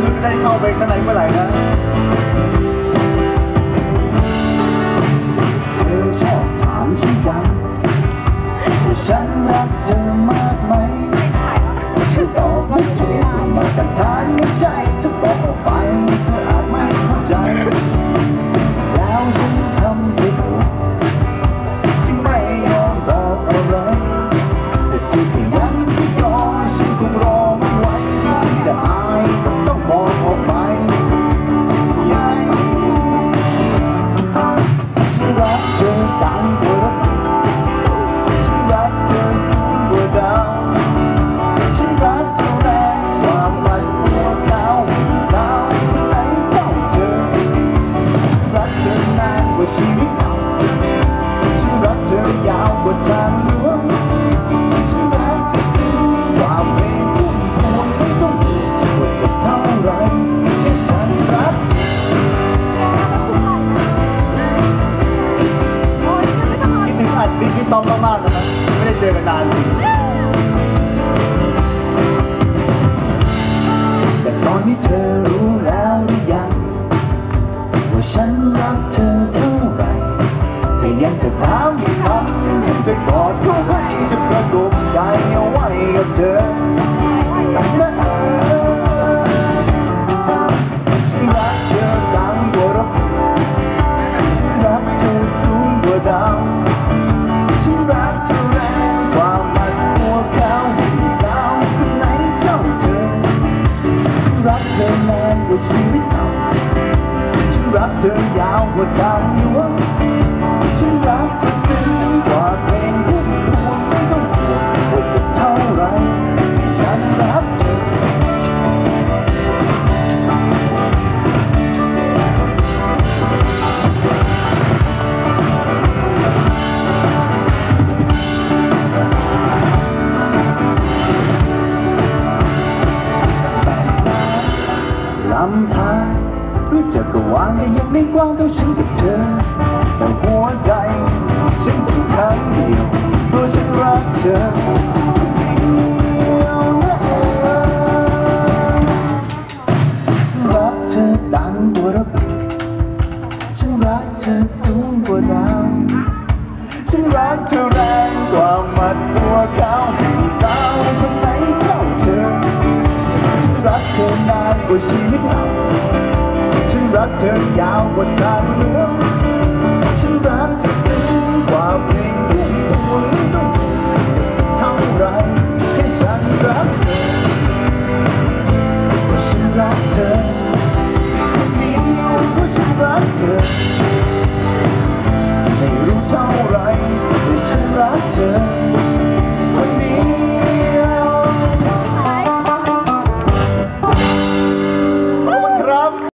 รู้จะได้เข้าไปข้างในเมื่อไหร่นะเธอชอบถามฉันจังว่าฉันรักเธอมากไหมฉันตอบไม่ถูกมาตรฐานไม่ใช่เธอบอกออกไปเธออาจไม่เข้าใจแล้วฉันทำเธอถูกที่ไม่ยอมบอกอะไรแต่ที่พยายามไม่ยอมฉันคงรอไม่ไหวฉันจะอายต้องบอกออกไปฉันรักเธอต่างกว่าฉันรักเธอสูงกว่าดาวฉันรักเธอแรงกว่ามันหัวขาวสาวไหนเท่าเธอฉันรักเธอนานกว่าชีวิตฉันรักเธอยาวกว่าทางหลวงฉันรักเธอซึ้งกว่าเพลงพุ่มพวงไม่ต้องห่วงว่าจะเท่าไรแค่ฉันรักเธอคิดถึงอัดบิ๊กพี่ต้อมมากๆนะครับไม่ได้เจอกันนานจริงแต่ตอนนี้เธอรู้แล้วหรือยังว่าฉันรักเธอเท่าไรถ้ายังจะถามอีกครั้งฉันจะกอดเธอไว้จะกระดมใจเอาไว้กับเธอฉันรักเธอดังกว่ารักฉันรักเธอสูงกว่าดาวฉันรักเธอแรงกว่ามันหัวขาวสาวคนไหนเท่าเธอฉันรักเธอนานกว่าชีวิตฉันรักเธอยาวกว่าทางหลวงฉันรักเธอซึ้งกว่าเพลงพุ่มพวงไม่ต้องห่วงว่าจะเท่าไรที่ฉันรักเธอลำธารรู้จักก็วางได้ยังไม่กว้างเท่าฉันกับเธอแต่หัวใจฉันถูกครั้งเดียวเพราะฉันรักเธอรักเธอดังกว่าระเบิดฉันรักเธอสูงกว่าดาวฉันรักเธอแรงกว่ามัดหัวขาวสาวคนไหนเท่าเธอฉันรักเธอนานกว่าชีวิตฉันรักเธอยาวกว่าทางหลวงฉันรักเธอซึ้งกว่าเพลงพุ่มพวงไม่ต้องห่วงจะเท่าไรแค่ฉันรักเธอฉันรักเธอคนเดียวเพราะฉันรักเธอไม่รู้เท่าไรแต่ฉันรักเธอ